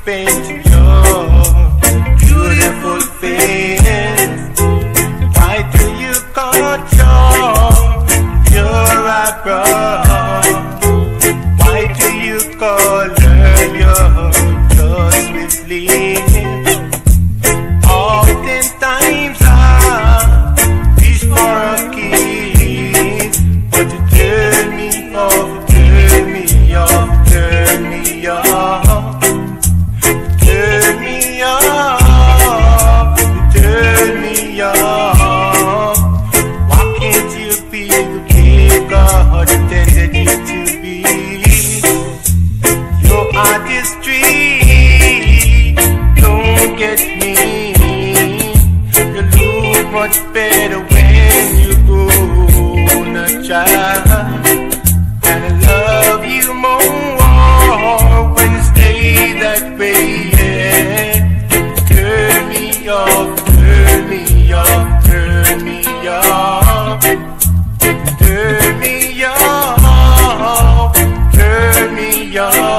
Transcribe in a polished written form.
painting your beautiful face? Why do you control your eyebrow? Why do you color your clothes with lips? Oftentimes I wish for a kiss, but you turn me off, turn me off, turn me off, turn me off, turn me off. Why can't you be the big God intended you to be? Your artistry don't get me. You look much better when you go on a child, and I love you more when you stay that way. Yeah. Turn me off, turn me off, turn me off, turn me off, turn me off.